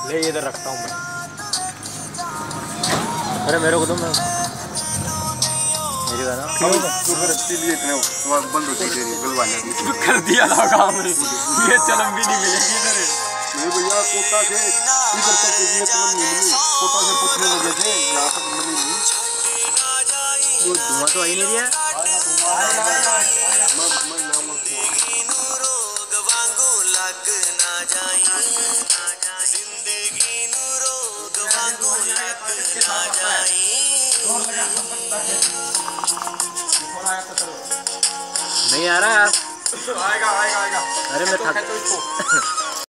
ले इधर रखता हूँ मैं। अरे मेरे को तो मैं मेरी बात ना क्यों लिए इतने बंद होती तेरी गलवाना कर दिया था काम में। ये चलम भी नहीं मिलेगी इधर। नहीं भैया कोटा से इधर तक ये चलम मिली, कोटा से पूछने लगे थे यहाँ तक मिली नहीं। वो धुआं तो आई नहीं रहा। नहीं आ रहा यार। आएगा आएगा आएगा। अरे मैं थक